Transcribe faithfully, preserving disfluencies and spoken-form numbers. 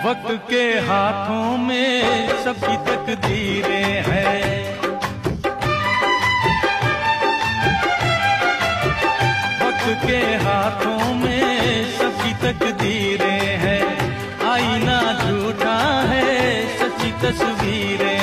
वक्त के हाथों में सबकी तकदीरें हैं। वक्त के हाथों में सबकी तकदीरें हैं। आईना झूठा है, सच्ची तस्वीरें